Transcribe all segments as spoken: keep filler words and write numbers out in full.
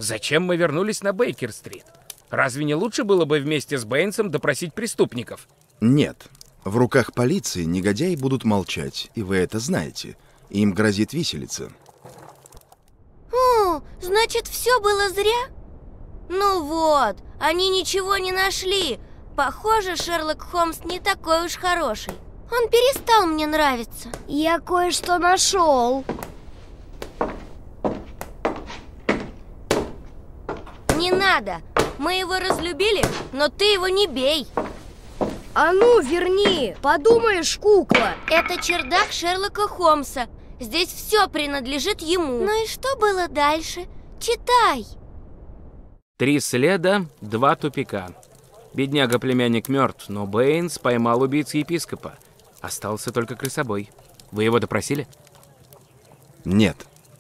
Зачем мы вернулись на Бейкер-стрит? Разве не лучше было бы вместе с Бэйнсом допросить преступников? Нет. В руках полиции негодяи будут молчать, и вы это знаете. Им грозит виселица. О, значит, все было зря? Ну вот, они ничего не нашли. Похоже, Шерлок Холмс не такой уж хороший. Он перестал мне нравиться. Я кое-что нашел. Не надо. Мы его разлюбили, но ты его не бей. А ну, верни, подумаешь, кукла. Это чердак Шерлока Холмса. Здесь все принадлежит ему. Ну и что было дальше? Читай. Три следа, два тупика. Бедняга-племянник мертв, но Бэйнс поймал убийцу епископа. Остался только крысобой. Вы его допросили? Нет.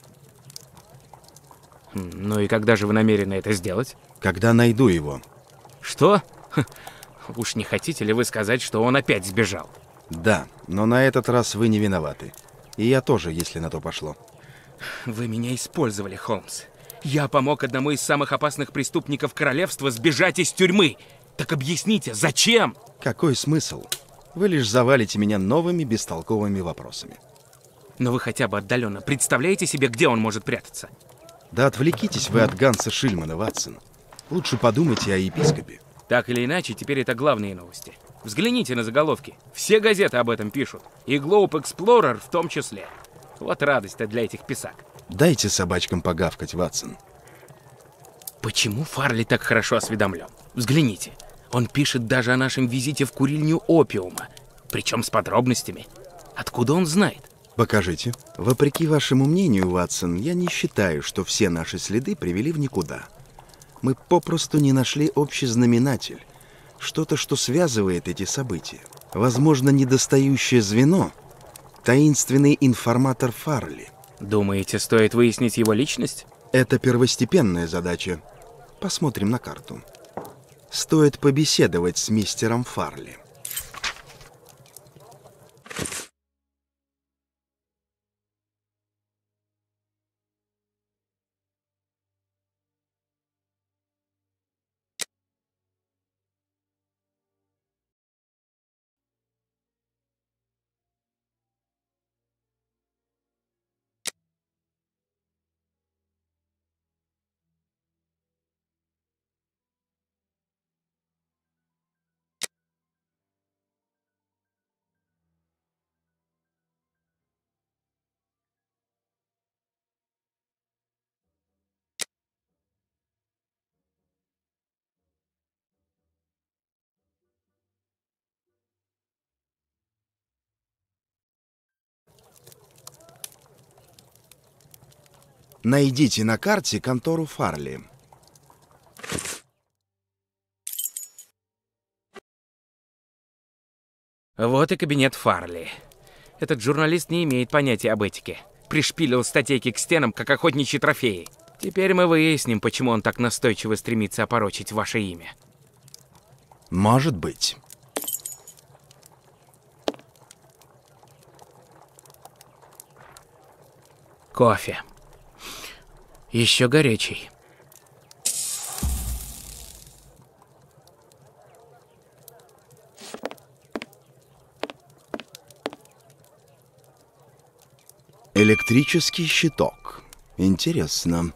Хм, ну и когда же вы намерены это сделать? Когда найду его. Что? Ха, уж не хотите ли вы сказать, что он опять сбежал? Да, но на этот раз вы не виноваты. И я тоже, если на то пошло. Вы меня использовали, Холмс. Я помог одному из самых опасных преступников королевства сбежать из тюрьмы. Так объясните, зачем? Какой смысл? Вы лишь завалите меня новыми бестолковыми вопросами. Но вы хотя бы отдаленно представляете себе, где он может прятаться? Да отвлекитесь вы от Ганса Шильмана, Ватсон. Лучше подумайте о епископе. Так или иначе, теперь это главные новости. Взгляните на заголовки. Все газеты об этом пишут. И Globe Explorer в том числе. Вот радость-то для этих писак. Дайте собачкам погавкать, Ватсон. Почему Фарли так хорошо осведомлен? Взгляните. Он пишет даже о нашем визите в курильню опиума. Причем с подробностями. Откуда он знает? Покажите. Вопреки вашему мнению, Ватсон, я не считаю, что все наши следы привели в никуда. Мы попросту не нашли общий знаменатель. Что-то, что связывает эти события. Возможно, недостающее звено — таинственный информатор Фарли. Думаете, стоит выяснить его личность? Это первостепенная задача. Посмотрим на карту. Стоит побеседовать с мистером Фарли. Найдите на карте контору Фарли. Вот и кабинет Фарли. Этот журналист не имеет понятия об этике. Пришпилил статейки к стенам, как охотничьи трофеи. Теперь мы выясним, почему он так настойчиво стремится опорочить ваше имя. Может быть. Кофе. Еще горячий. Электрический щиток. Интересно.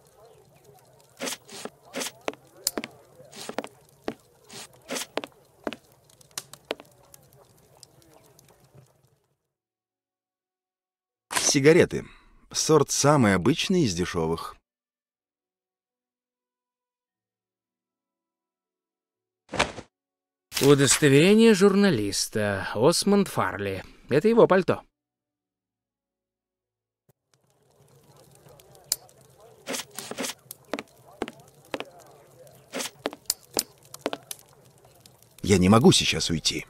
Сигареты. Сорт самый обычный из дешевых. Удостоверение журналиста. Осмонд Фарли. Это его пальто. Я не могу сейчас уйти.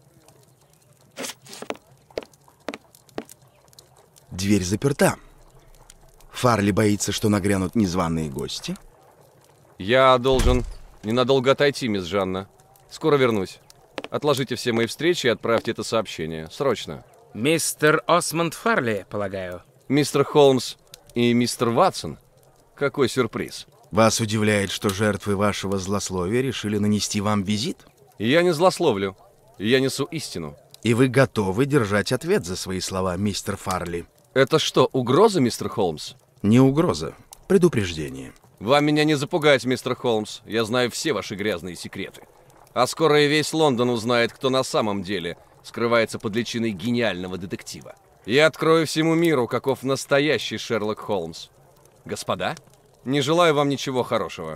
Дверь заперта. Фарли боится, что нагрянут незваные гости. Я должен ненадолго отойти, мисс Жанна. Скоро вернусь. Отложите все мои встречи и отправьте это сообщение. Срочно. Мистер Осмонд Фарли, полагаю. Мистер Холмс и мистер Ватсон? Какой сюрприз. Вас удивляет, что жертвы вашего злословия решили нанести вам визит? Я не злословлю. Я несу истину. И вы готовы держать ответ за свои слова, мистер Фарли? Это что, угроза, мистер Холмс? Не угроза, предупреждение. Вам меня не запугать, мистер Холмс. Я знаю все ваши грязные секреты. А скоро и весь Лондон узнает, кто на самом деле скрывается под личиной гениального детектива. Я открою всему миру, каков настоящий Шерлок Холмс. Господа, не желаю вам ничего хорошего.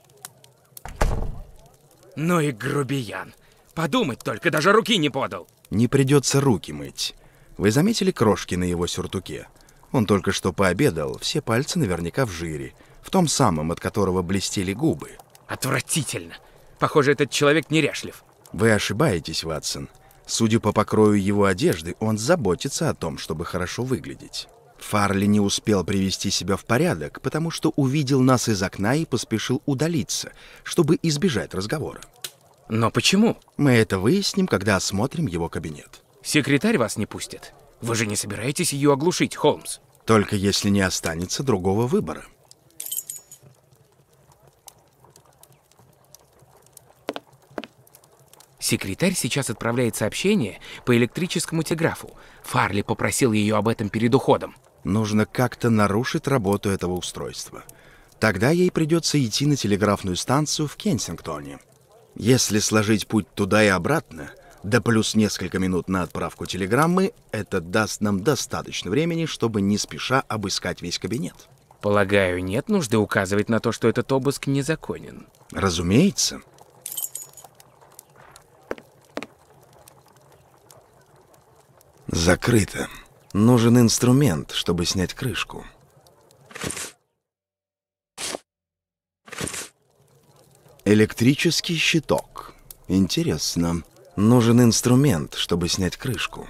Ну и грубиян. Подумать только, даже руки не подал. Не придется руки мыть. Вы заметили крошки на его сюртуке? Он только что пообедал, все пальцы наверняка в жире, в том самом, от которого блестели губы. Отвратительно. Похоже, этот человек неряшлив. Вы ошибаетесь, Ватсон. Судя по покрою его одежды, он заботится о том, чтобы хорошо выглядеть. Фарли не успел привести себя в порядок, потому что увидел нас из окна и поспешил удалиться, чтобы избежать разговора. Но почему? Мы это выясним, когда осмотрим его кабинет. Секретарь вас не пустит. Вы же не собираетесь ее оглушить, Холмс? Только если не останется другого выбора. Секретарь сейчас отправляет сообщение по электрическому телеграфу. Фарли попросил ее об этом перед уходом. Нужно как-то нарушить работу этого устройства. Тогда ей придется идти на телеграфную станцию в Кенсингтоне. Если сложить путь туда и обратно, да плюс несколько минут на отправку телеграммы, это даст нам достаточно времени, чтобы не спеша обыскать весь кабинет. Полагаю, нет нужды указывать на то, что этот обыск незаконен. Разумеется. Закрыто. Нужен инструмент, чтобы снять крышку. Электрический щиток. Интересно. Нужен инструмент, чтобы снять крышку.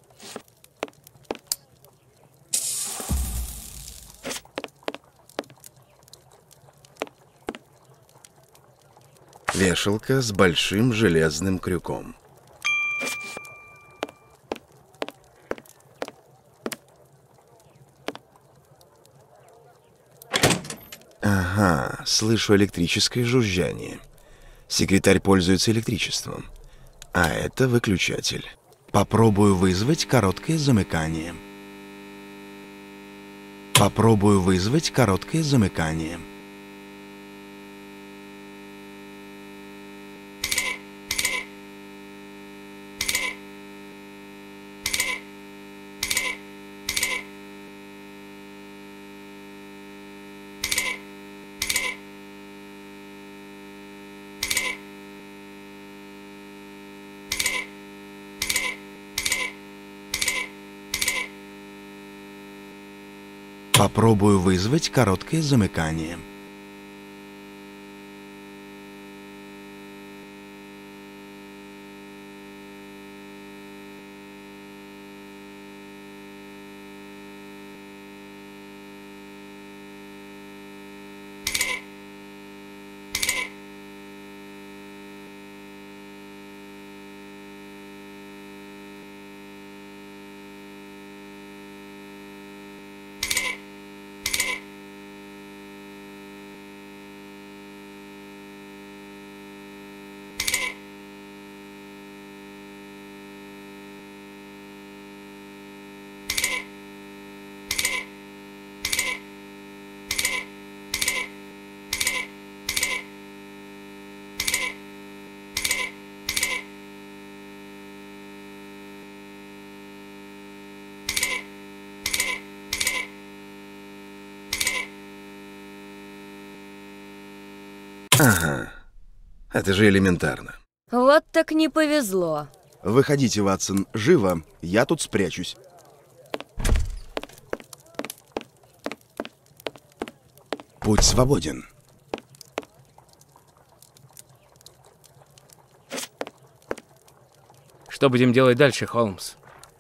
Вешалка с большим железным крюком. Ага, слышу электрическое жужжание. Секретарь пользуется электричеством. А это выключатель. Попробую вызвать короткое замыкание. Попробую вызвать короткое замыкание. Попробую вызвать короткое замыкание. Ага, это же элементарно. Вот так не повезло. Выходите, Ватсон, живо, я тут спрячусь. Путь свободен. Что будем делать дальше, Холмс?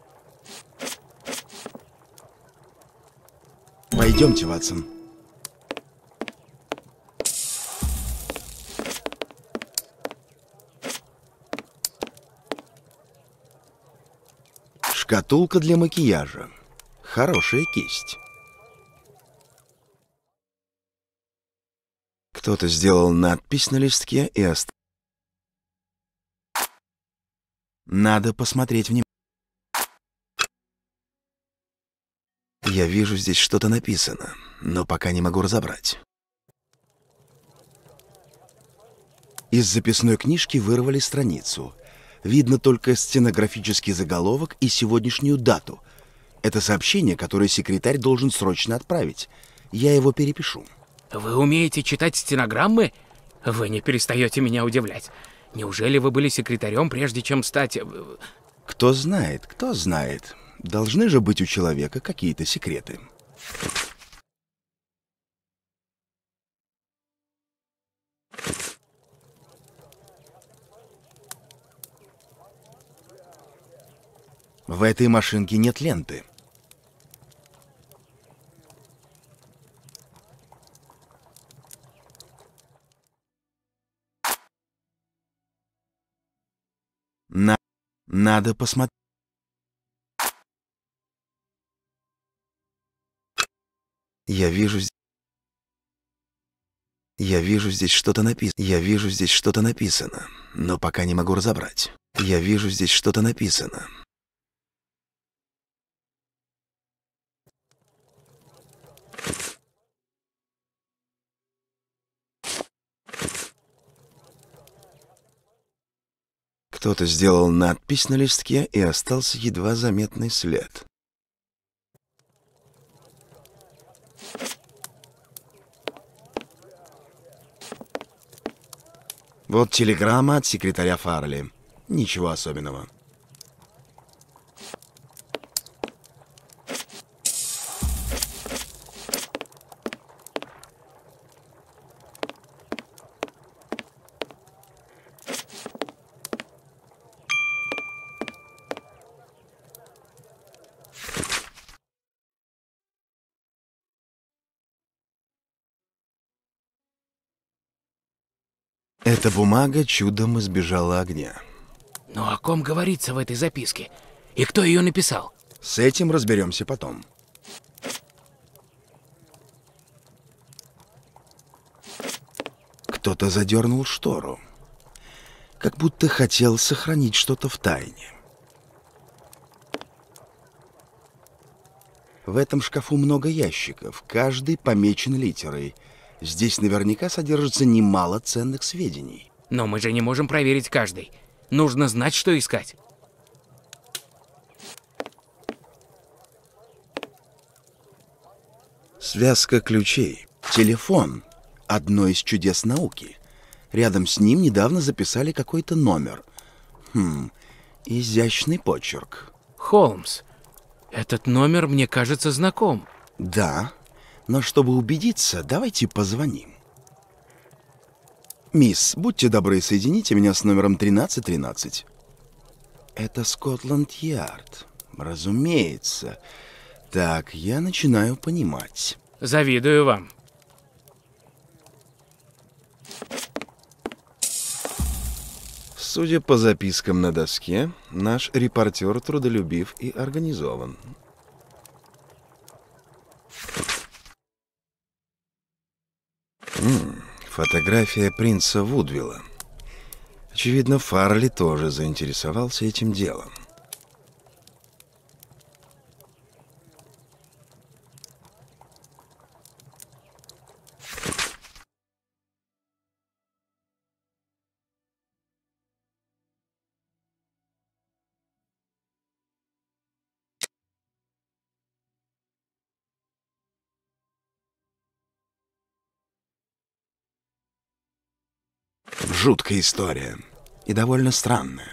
Пойдемте, Ватсон. Шкатулка для макияжа. Хорошая кисть. Кто-то сделал надпись на листке и оставил. Надо посмотреть внимательно. Я вижу, здесь что-то написано, но пока не могу разобрать. Из записной книжки вырвали страницу. Видно только стенографический заголовок и сегодняшнюю дату. Это сообщение, которое секретарь должен срочно отправить. Я его перепишу. Вы умеете читать стенограммы? Вы не перестаете меня удивлять. Неужели вы были секретарем, прежде чем стать... Кто знает, кто знает. Должны же быть у человека какие-то секреты. В этой машинке нет ленты. На... Надо посмотреть. Я вижу здесь... Я вижу здесь что-то написано. Я вижу здесь что-то написано, но пока не могу разобрать. Я вижу здесь что-то написано. Кто-то сделал надпись на листке, и остался едва заметный след. Вот телеграмма от секретаря Фарли. Ничего особенного. Эта бумага чудом избежала огня. Но о ком говорится в этой записке? И кто ее написал? С этим разберемся потом. Кто-то задернул штору. Как будто хотел сохранить что-то в тайне. В этом шкафу много ящиков, каждый помечен литерой. Здесь наверняка содержится немало ценных сведений. Но мы же не можем проверить каждый. Нужно знать, что искать. Связка ключей. Телефон. Одно из чудес науки. Рядом с ним недавно записали какой-то номер. Хм, изящный почерк. Холмс, этот номер мне кажется знаком. Да, но чтобы убедиться, давайте позвоним. Мисс, будьте добры, соедините меня с номером тринадцать тринадцать. Это Скотланд-Ярд. Разумеется. Так, я начинаю понимать. Завидую вам. Судя по запискам на доске, наш репортер трудолюбив и организован. М-м, фотография принца Вудвилла. Очевидно, Фарли тоже заинтересовался этим делом. Жуткая история. И довольно странная.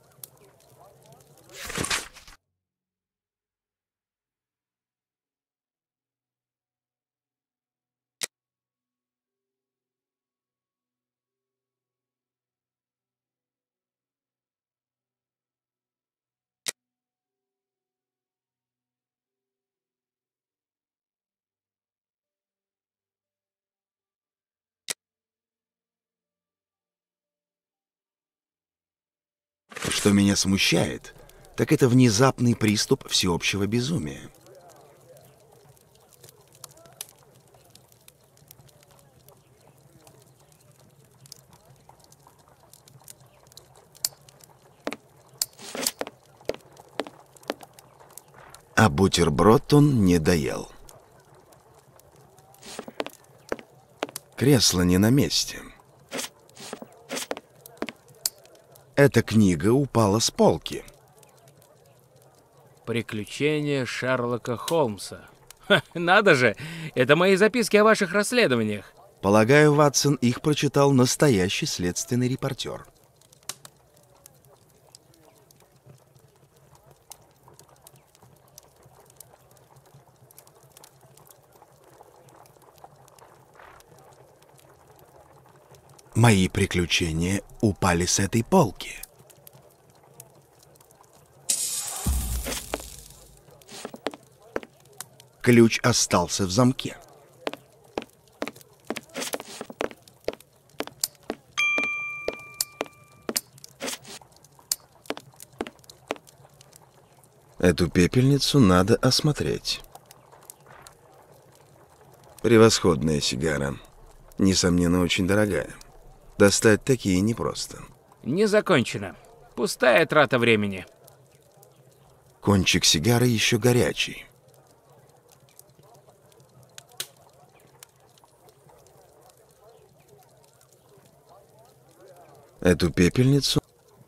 Что меня смущает, так это внезапный приступ всеобщего безумия. А бутерброд он не доел. Кресло не на месте. Эта книга упала с полки. Приключения Шерлока Холмса. Ха, надо же, это мои записки о ваших расследованиях. Полагаю, Ватсон, их прочитал настоящий следственный репортер. Мои приключения упали с этой полки. Ключ остался в замке. Эту пепельницу надо осмотреть. Превосходная сигара. Несомненно, очень дорогая. Достать такие непросто. Не закончено. Пустая трата времени. Кончик сигары еще горячий. Эту пепельницу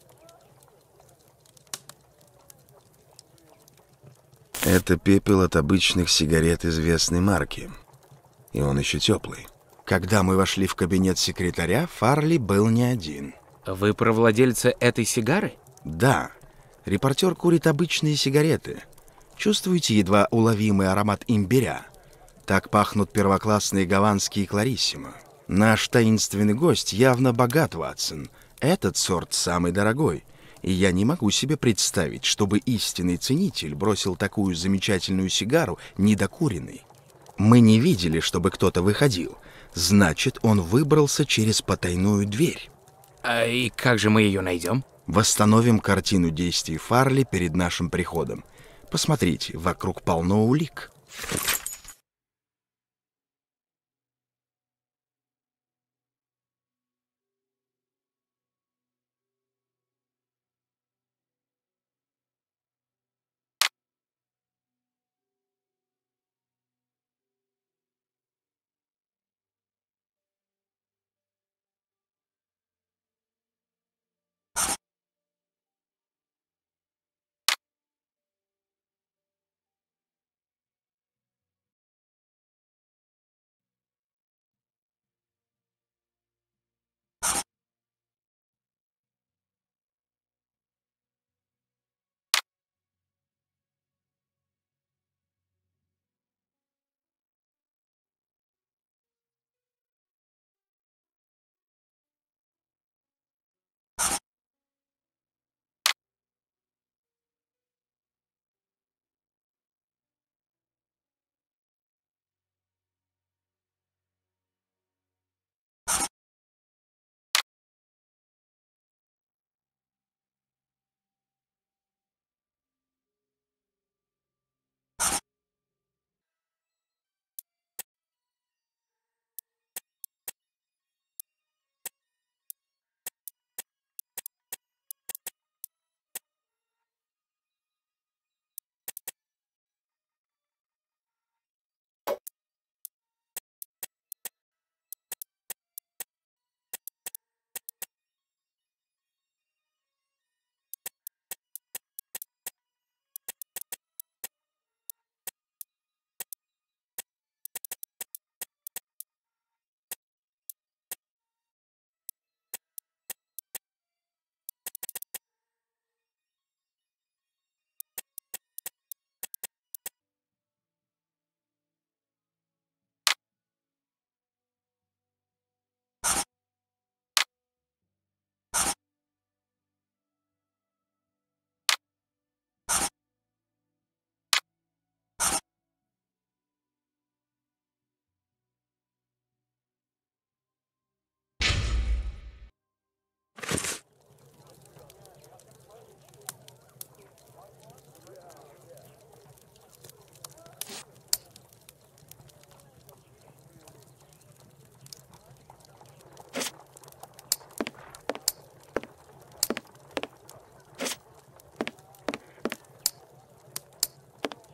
это пепел от обычных сигарет известной марки. И он еще теплый. Когда мы вошли в кабинет секретаря, Фарли был не один. Вы про владельца этой сигары? Да, репортер курит обычные сигареты. Чувствуете едва уловимый аромат имбиря? Так пахнут первоклассные гаванские клариссимо. Наш таинственный гость явно богат, Ватсон. Этот сорт самый дорогой. И я не могу себе представить, чтобы истинный ценитель бросил такую замечательную сигару недокуренной. Мы не видели, чтобы кто-то выходил. Значит, он выбрался через потайную дверь. А и как же мы ее найдем? Восстановим картину действий Фарли перед нашим приходом. Посмотрите, вокруг полно улик.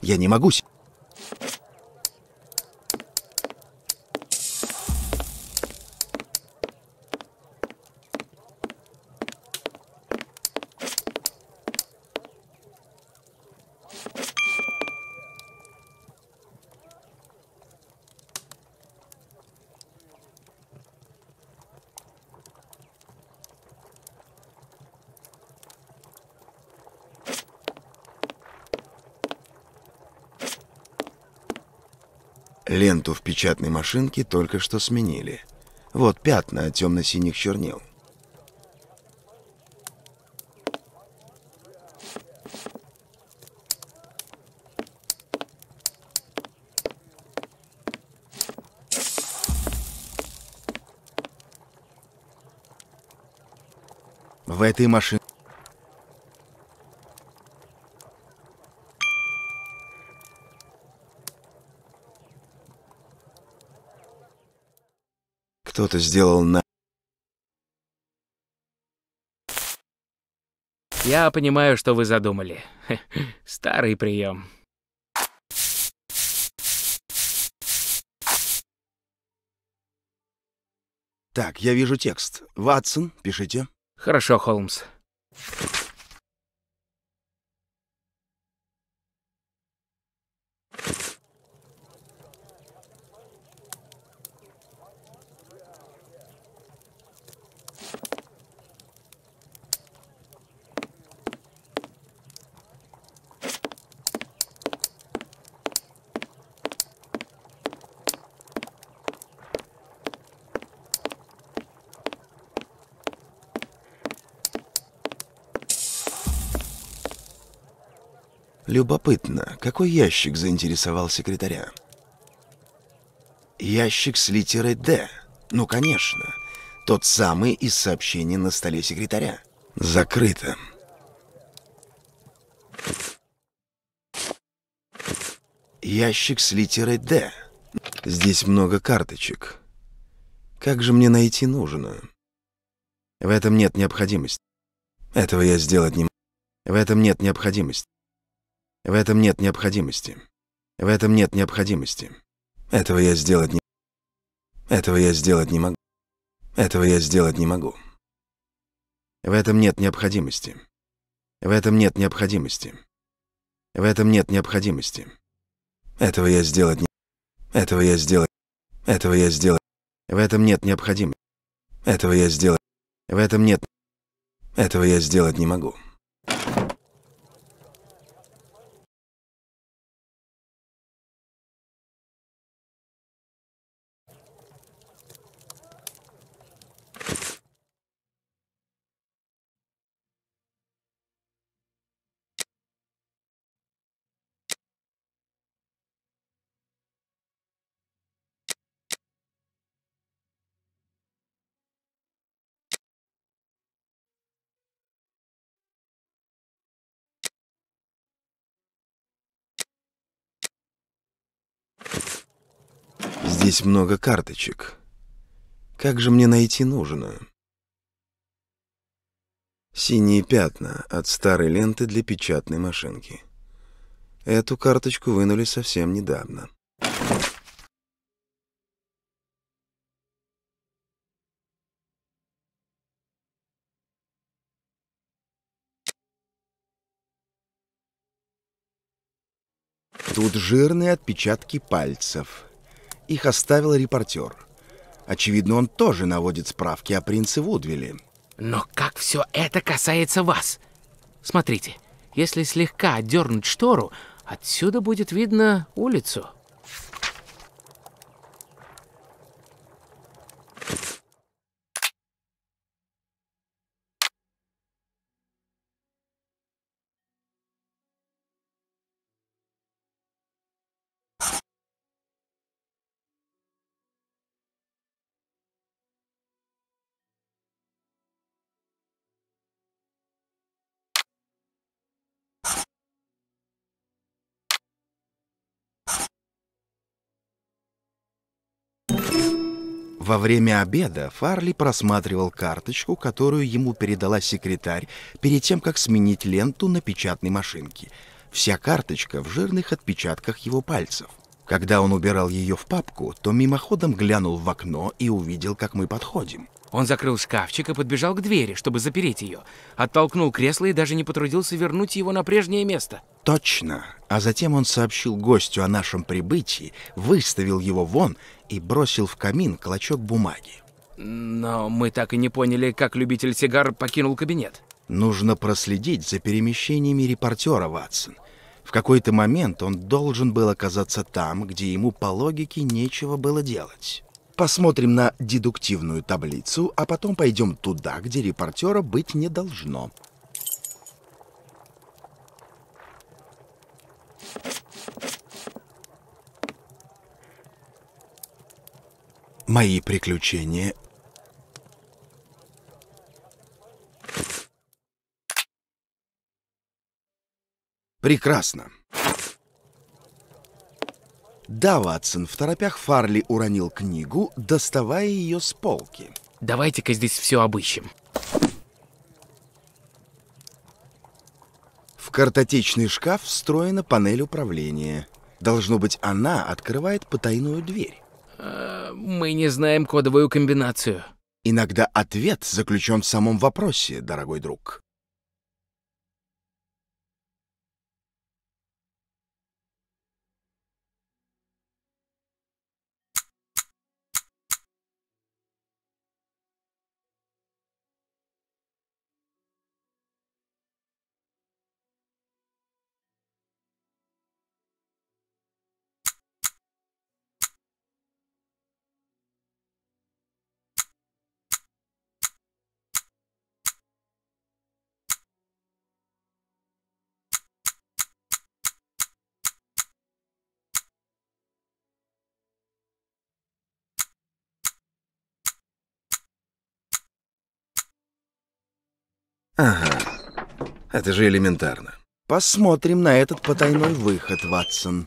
Я не могу... с- Ленту в печатной машинке только что сменили. Вот пятна от темно-синих чернил. В этой машине... Кто-то сделал на... Я понимаю, что вы задумали. Старый прием. Так, я вижу текст. Ватсон, пишите. Хорошо, Холмс. Любопытно, какой ящик заинтересовал секретаря? Ящик с литерой «Д». Ну, конечно. Тот самый из сообщений на столе секретаря. Закрыто. Ящик с литерой «Д». Здесь много карточек. Как же мне найти нужную? В этом нет необходимости. Этого я сделать не могу. В этом нет необходимости. В этом нет необходимости. В этом нет необходимости. Этого я сделать не... Этого я сделать не могу. Этого я сделать не могу. В этом нет необходимости. В этом нет необходимости. В этом нет необходимости. Этого я сделать не... Этого я сделать... Этого я сделать... В этом нет необходимости. Этого я сделать... В этом нет... Этого я сделать не могу. Здесь много карточек. Как же мне найти нужную? Синие пятна от старой ленты для печатной машинки. Эту карточку вынули совсем недавно. Тут жирные отпечатки пальцев. Их оставил репортер. Очевидно, он тоже наводит справки о принце Вудвилле. Но как все это касается вас? Смотрите, если слегка отдернуть штору, отсюда будет видно улицу. Во время обеда Фарли просматривал карточку, которую ему передала секретарь перед тем, как сменить ленту на печатной машинке. Вся карточка в жирных отпечатках его пальцев. Когда он убирал ее в папку, то мимоходом глянул в окно и увидел, как мы подходим. Он закрыл шкафчик и подбежал к двери, чтобы запереть ее. Оттолкнул кресло и даже не потрудился вернуть его на прежнее место. Точно. А затем он сообщил гостю о нашем прибытии, выставил его вон и бросил в камин клочок бумаги. Но мы так и не поняли, как любитель сигар покинул кабинет. Нужно проследить за перемещениями репортера, Ватсон. В какой-то момент он должен был оказаться там, где ему по логике нечего было делать. Посмотрим на дедуктивную таблицу, а потом пойдем туда, где репортера быть не должно. Мои приключения. Прекрасно. Да, Ватсон, в торопях Фарли уронил книгу, доставая ее с полки. Давайте-ка здесь все обыщем. В картотечный шкаф встроена панель управления. Должно быть, она открывает потайную дверь. А, мы не знаем кодовую комбинацию. Иногда ответ заключен в самом вопросе, дорогой друг. Ага, это же элементарно. Посмотрим на этот потайной выход, Ватсон.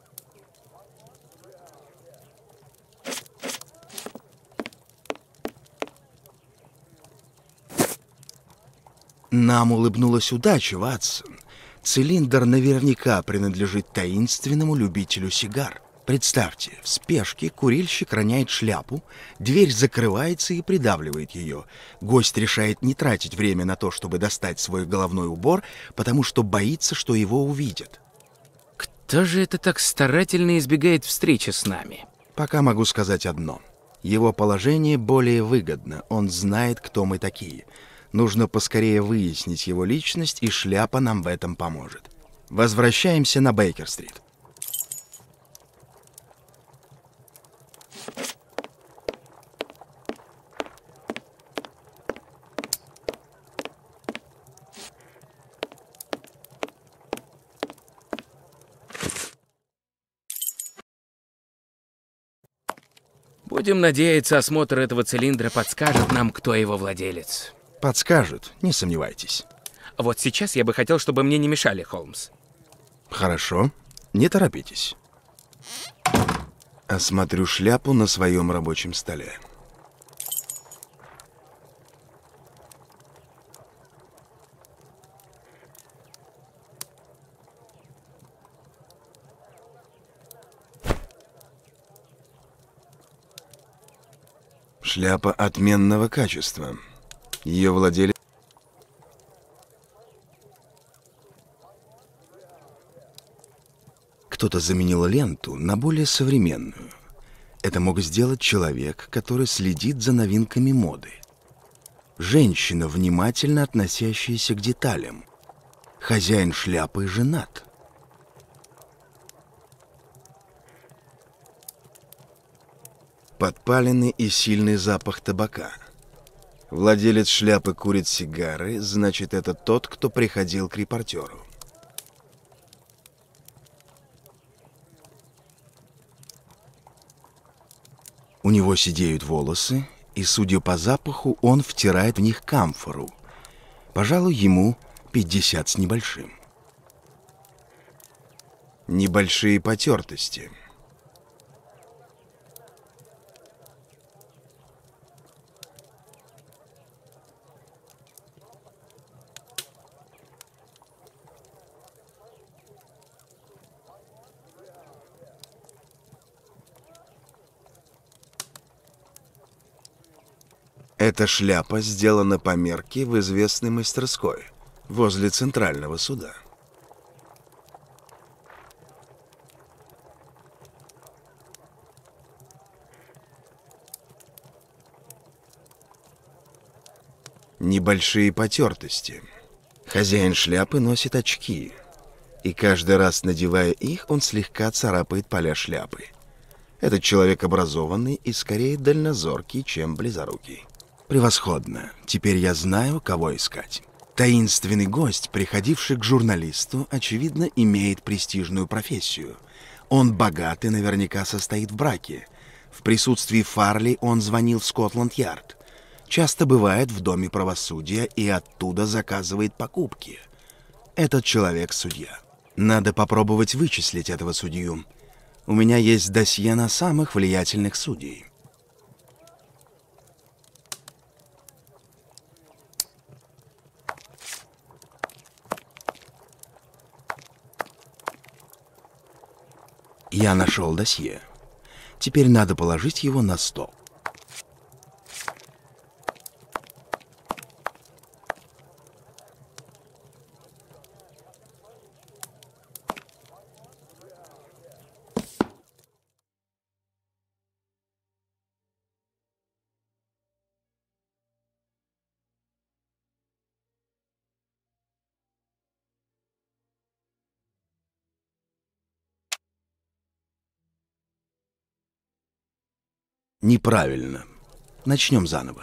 Нам улыбнулась удача, Ватсон. Цилиндр наверняка принадлежит таинственному любителю сигар. Представьте, в спешке курильщик роняет шляпу, дверь закрывается и придавливает ее. Гость решает не тратить время на то, чтобы достать свой головной убор, потому что боится, что его увидят. Кто же это так старательно избегает встречи с нами? Пока могу сказать одно. Его положение более выгодно, он знает, кто мы такие. Нужно поскорее выяснить его личность, и шляпа нам в этом поможет. Возвращаемся на Бейкер-стрит. Будем надеяться, осмотр этого цилиндра подскажет нам, кто его владелец. Подскажут, не сомневайтесь. Вот сейчас я бы хотел, чтобы мне не мешали, Холмс. Хорошо, не торопитесь. Осмотрю шляпу на своем рабочем столе. Шляпа отменного качества. Ее владелец... Кто-то заменил ленту на более современную. Это мог сделать человек, который следит за новинками моды. Женщина, внимательно относящаяся к деталям. Хозяин шляпы женат. Подпаленный и сильный запах табака. Владелец шляпы курит сигары, значит, это тот, кто приходил к репортеру. У него сидеют волосы, и, судя по запаху, он втирает в них камфору. Пожалуй, ему пятьдесят с небольшим. Небольшие потертости. Эта шляпа сделана по мерке в известной мастерской, возле Центрального суда. Небольшие потертости. Хозяин шляпы носит очки, и каждый раз, надевая их, он слегка царапает поля шляпы. Этот человек образованный и скорее дальнозоркий, чем близорукий. Превосходно. Теперь я знаю, кого искать. Таинственный гость, приходивший к журналисту, очевидно, имеет престижную профессию. Он богат и наверняка состоит в браке. В присутствии Фарли он звонил в Скотланд-Ярд. Часто бывает в Доме правосудия и оттуда заказывает покупки. Этот человек — судья. Надо попробовать вычислить этого судью. У меня есть досье на самых влиятельных судей. Я нашел досье. Теперь надо положить его на стол. Неправильно. Начнем заново.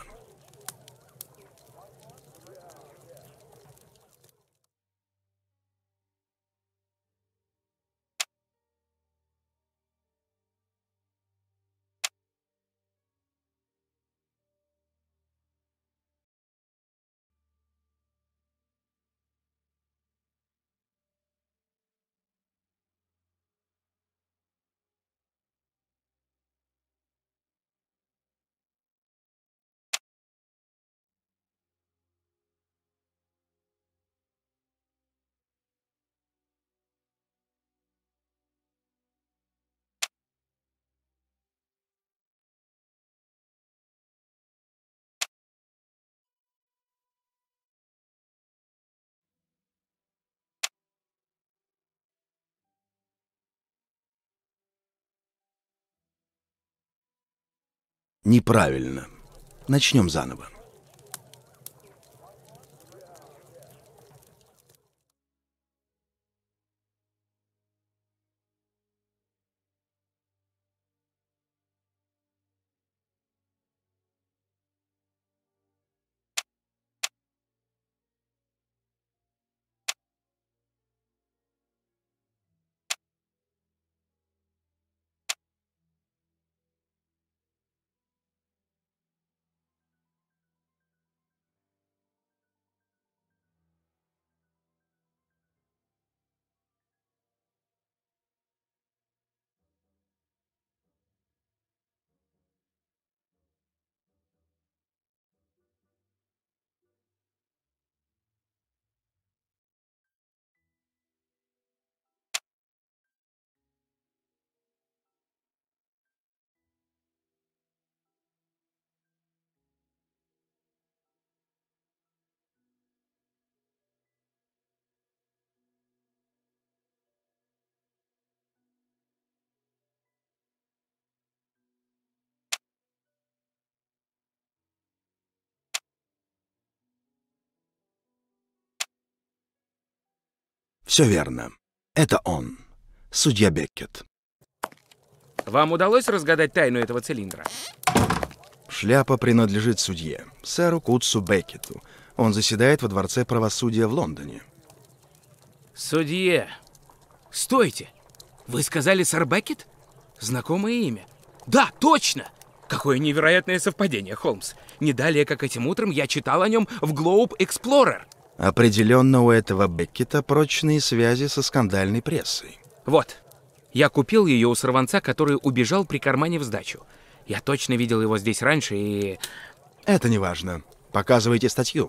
Неправильно. Начнем заново. Все верно. Это он, судья Беккет. Вам удалось разгадать тайну этого цилиндра? Шляпа принадлежит судье, сэру Кутсу Беккету. Он заседает во Дворце правосудия в Лондоне. Судье. Стойте! Вы сказали сэр Беккет? Знакомое имя. Да, точно! Какое невероятное совпадение, Холмс. Не далее, как этим утром, я читал о нем в Globe Explorer. Определенно у этого Беккета прочные связи со скандальной прессой. Вот. Я купил ее у сорванца, который убежал при кармане в сдачу. Я точно видел его здесь раньше и... Это не важно. Показывайте статью.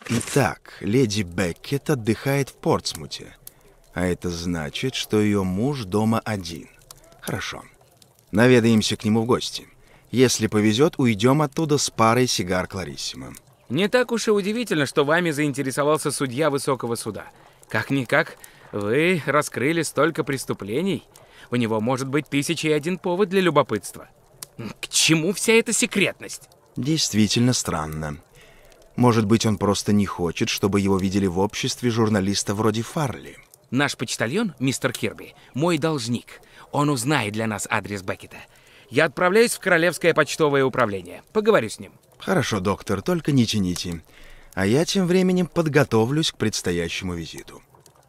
Итак, леди Беккет отдыхает в Портсмуте. А это значит, что ее муж дома один. Хорошо. Наведаемся к нему в гости. Если повезет, уйдем оттуда с парой сигар Клариссимо. Не так уж и удивительно, что вами заинтересовался судья высокого суда. Как-никак, вы раскрыли столько преступлений. У него может быть тысяча и один повод для любопытства. К чему вся эта секретность? Действительно странно. Может быть, он просто не хочет, чтобы его видели в обществе журналиста вроде Фарли. Наш почтальон, мистер Кирби, мой должник. Он узнает для нас адрес Беккета. Я отправляюсь в Королевское почтовое управление. Поговорю с ним. Хорошо, доктор, только не тяните. А я тем временем подготовлюсь к предстоящему визиту.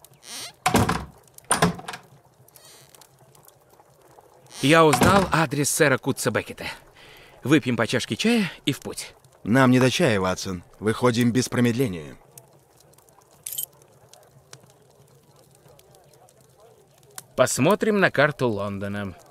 Я узнал адрес сэра Кутса Беккета. Выпьем по чашке чая и в путь. Нам не до чая, Ватсон. Выходим без промедления. Посмотрим на карту Лондона.